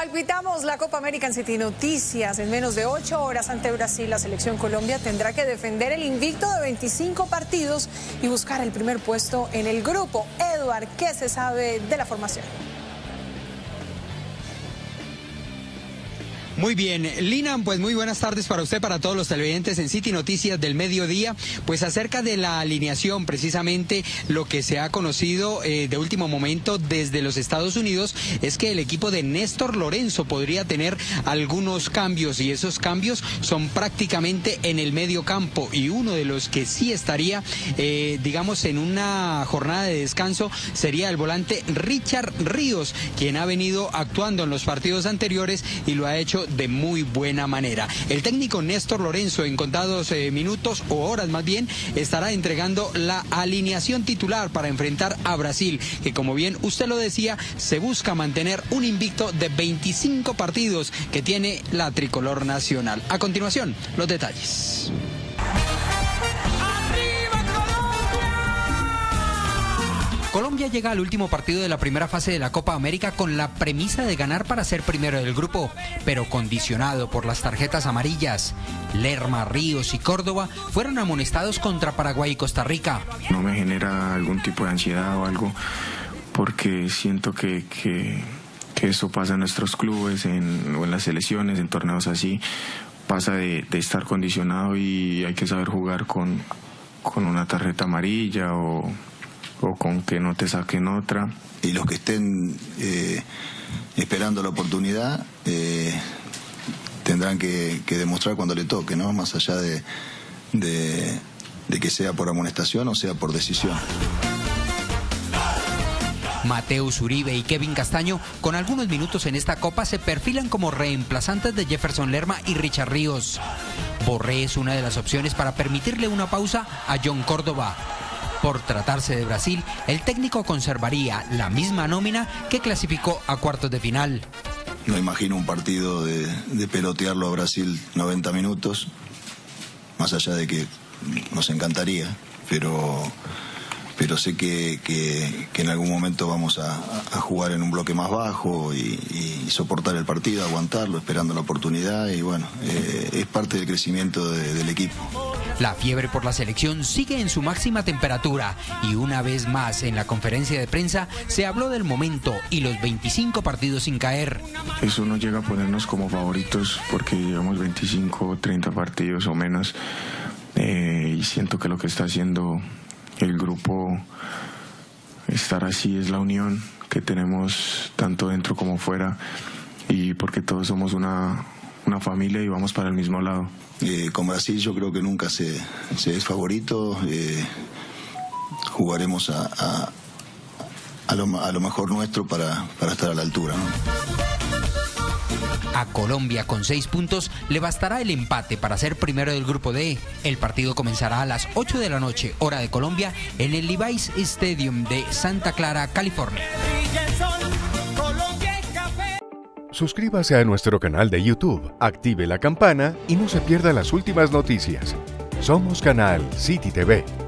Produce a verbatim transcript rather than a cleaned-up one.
Palpitamos la Copa América en City Noticias. En menos de ocho horas ante Brasil, la selección Colombia tendrá que defender el invicto de veinticinco partidos y buscar el primer puesto en el grupo. Edward, ¿qué se sabe de la formación? Muy bien, Lina, pues muy buenas tardes para usted, para todos los televidentes en City Noticias del mediodía. Pues acerca de la alineación, precisamente lo que se ha conocido eh, de último momento desde los Estados Unidos es que el equipo de Néstor Lorenzo podría tener algunos cambios, y esos cambios son prácticamente en el medio campo, y uno de los que sí estaría, eh, digamos, en una jornada de descanso sería el volante Richard Ríos, quien ha venido actuando en los partidos anteriores y lo ha hecho de muy buena manera. El técnico Néstor Lorenzo, en contados eh, minutos o horas más bien, estará entregando la alineación titular para enfrentar a Brasil, que, como bien usted lo decía, se busca mantener un invicto de veinticinco partidos que tiene la tricolor nacional. A continuación, los detalles. Colombia llega al último partido de la primera fase de la Copa América con la premisa de ganar para ser primero del grupo, pero condicionado por las tarjetas amarillas. Lerma, Ríos y Córdoba fueron amonestados contra Paraguay y Costa Rica. No me genera algún tipo de ansiedad o algo, porque siento que, que, que eso pasa en nuestros clubes en, o en las selecciones, en torneos así. Pasa de, de estar condicionado y hay que saber jugar con, con una tarjeta amarilla o... o con que no te saquen otra. Y los que estén eh, esperando la oportunidad eh, tendrán que, que demostrar cuando le toque, ¿no? Más allá de, de, de que sea por amonestación o sea por decisión. Mateus Uribe y Kevin Castaño, con algunos minutos en esta Copa, se perfilan como reemplazantes de Jefferson Lerma y Richard Ríos. Borré es una de las opciones para permitirle una pausa a John Córdoba. Por tratarse de Brasil, el técnico conservaría la misma nómina que clasificó a cuartos de final. No imagino un partido de, de pelotearlo a Brasil noventa minutos, más allá de que nos encantaría, pero, pero sé que, que, que en algún momento vamos a, a jugar en un bloque más bajo y, y soportar el partido, aguantarlo, esperando la oportunidad, y bueno, eh, es parte del crecimiento de, del equipo. La fiebre por la selección sigue en su máxima temperatura, y una vez más en la conferencia de prensa se habló del momento y los veinticinco partidos sin caer. Eso no llega a ponernos como favoritos porque llevamos veinticinco o treinta partidos o menos, eh, y siento que lo que está haciendo el grupo estar así es la unión que tenemos tanto dentro como fuera, y porque todos somos una, una familia y vamos para el mismo lado. Eh, con Brasil yo creo que nunca se, se es favorito. Eh, jugaremos a, a, a, lo, a lo mejor nuestro para, para estar a la altura, ¿no? A Colombia, con seis puntos, le bastará el empate para ser primero del grupo D. El partido comenzará a las ocho de la noche, hora de Colombia, en el Levi's Stadium de Santa Clara, California. Suscríbase a nuestro canal de YouTube, active la campana y no se pierda las últimas noticias. Somos Canal City T V.